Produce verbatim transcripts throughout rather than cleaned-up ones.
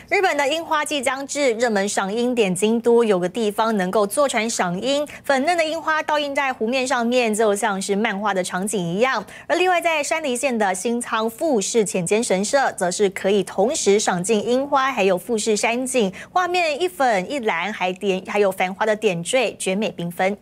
日本的樱花季将至，热门赏樱点京都有个地方能够坐船赏樱，粉嫩的樱花倒映在湖面上面，就像是漫画的场景一样。而另外在山梨县的新仓富士浅间神社，则是可以同时赏尽樱花，还有富士山景，画面一粉一蓝，还点还有繁花的点缀，绝美缤纷。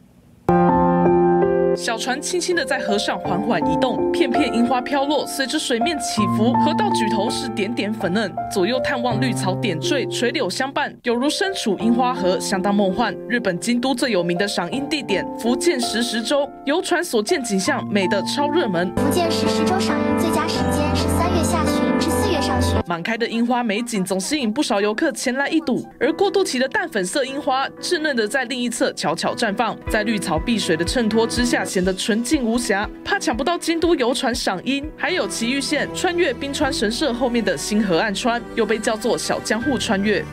小船轻轻地在河上缓缓移动，片片樱花飘落，随着水面起伏，河道举头是点点粉嫩，左右探望绿草点缀，垂柳相伴，有如身处樱花河，相当梦幻。日本京都最有名的赏樱地点福建石石洲，游船所见景象美得超热门。 福建石石洲赏樱最佳时间是三月下旬至四月上旬， 满开的樱花美景总吸引不少游客前来一睹，而过渡期的淡粉色樱花稚嫩的在另一侧悄悄绽放，在绿草碧水的衬托之下。 显得纯净无瑕，怕抢不到京都游船赏樱。还有埼玉县穿越冰川神社后面的新河岸川，又被叫做小江户穿越。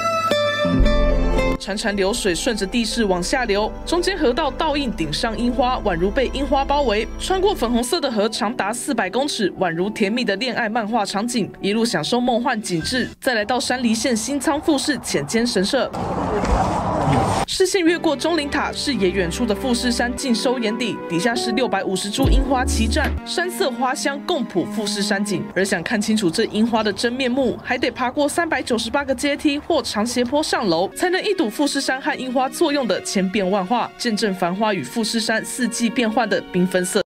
潺潺流水顺着地势往下流，中间河道倒映顶上樱花，宛如被樱花包围。穿过粉红色的河，长达四百公尺，宛如甜蜜的恋爱漫画场景。一路享受梦幻景致，再来到山梨县新仓富士浅间神社。 视线越过钟灵塔，视野远处的富士山尽收眼底，底下是六百五十株樱花齐绽，山色花香共谱富士山景。而想看清楚这樱花的真面目，还得爬过三百九十八个阶梯或长斜坡上楼，才能一睹富士山和樱花作用的千变万化，见证繁花与富士山四季变换的缤纷色。